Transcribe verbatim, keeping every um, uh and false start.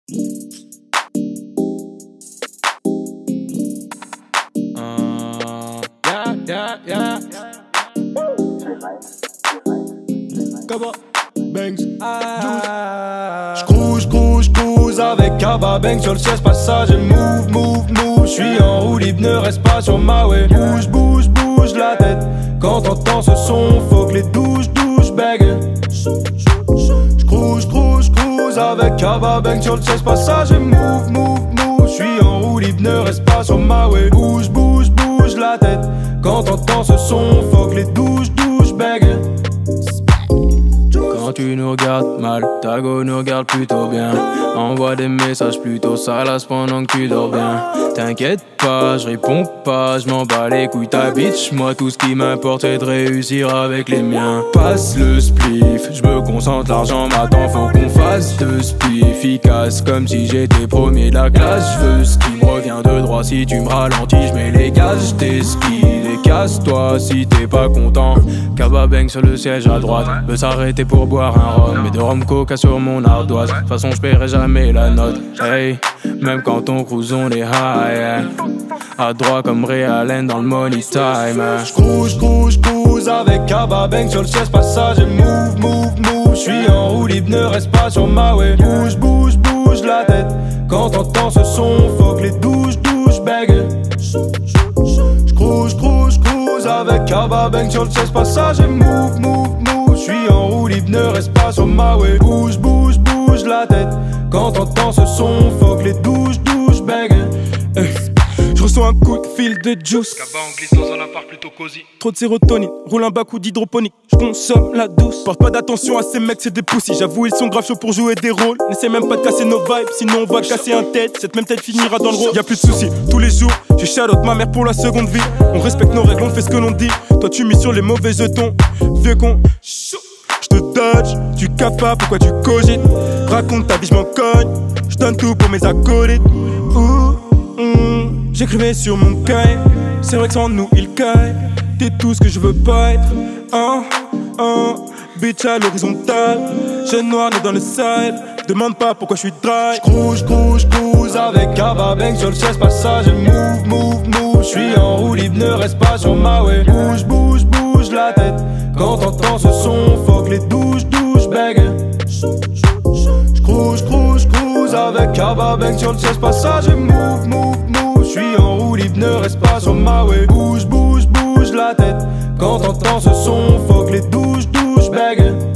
Uh, yeah, yeah, yeah. Kaba, Banks, Juice. J'crouse, j'crouse, j'crouse avec Kaba, Banks sur le seize passage et move, move, move. J'suis en roue libre, ne reste pas sur ma way. Bouge, bouge, bouge la tête. Quand t'entends ce son, faut que les douches, douches bèguent. J'crouse, j'crouse, j'crouse avec Kaba, Banks sur le seize passage et move, move, move. J'suis en roue libre, ne reste pas sur ma way. Bouge, bouge, bouge la tête. Quand t'entends ce son, faut que les douches, douches bèguent. Quand tu nous regardes mal, ta go nous regarde plutôt bien. Envoie des messages plutôt salaces pendant que tu dors bien. T'inquiète pas, je réponds pas, je m'en bats les couilles ta bitch. Moi tout ce qui m'importe c'est de réussir avec les miens. Passe le spliff, je me concentre, l'argent m'attend, faut qu'on fasse de spliff efficace. Comme si j'étais premier de la classe, je veux ce qui me revient de droit. Si tu me ralentis, je mets les gaz, je t'esquive. Et casse-toi si t'es pas content. Kaba Banks sur le siège à droite, veut s'arrêter pour boire un rhum. Mais de rhum coca sur mon ardoise, de toute façon je paierai jamais la note. Hey, même quand on cruise on est high, yeah. À droite comme Ray Allen dans le money time, yeah. J'crouse, j'crouse, j'crouse avec Kaba Banks sur le seize passage et move, move, move. J'suis en roue libre, ne reste pas sur ma way. Bouge, bouge, bouge la tête. Quand t'entends ce son, faut que les douches, douches bèguent. J'crouse, j'crouse, j'crouse avec Kaba Banks sur le seize passage et move, move, move. J'suis en roue libre, ne reste pas sur ma way. Bouge, bouge, bouge la tête. Quand t'entends ce son, faut que les douches, douches bèguent. Hey. Je reçois un coup de fil de juice. Kaba on glisse dans un appart plutôt cosy. Trop de sérotonine, roule un bac ou d'hydroponique. Je consomme la douce. Porte pas d'attention à ces mecs, c'est des poussis. J'avoue, ils sont grave chauds pour jouer des rôles. N'essaie même pas de casser nos vibes, sinon on va casser un tête. Cette même tête finira dans le rôle. Y'a plus de soucis, tous les jours, je shout out ma mère pour la seconde vie. On respecte nos règles, on fait ce que l'on dit. Toi tu mises sur les mauvais jetons, vieux con. J'te dodge, tu capes pas, pourquoi tu cogites. Raconte ta vie, j'm'en cogne. J'donne tout pour mes acolytes. Ouh, mm, j'écrivais sur mon cahier. C'est vrai que sans nous il caille. T'es tout ce que je veux pas être. Un, un, bitch à l'horizontale. Jeune noir né dans le side. Demande pas pourquoi je suis dry. J'crouse, j'crouse, j'crouse avec Kaba Banks sur le seize passage et move, move, move. J'suis en roue libre, ne reste pas sur ma way. Bouge, bouge, bouge la tête. Quand t'entends ce son, faut que les douches, douches bèguent. J'crouse, j'crouse, j'crouse avec Kaba Banks sur le seize passage et move, move, move. J'suis en roue libre, ne reste pas sur ma way. Bouge, bouge, bouge la tête. Quand t'entends ce son, faut que les douches, douches bèguent.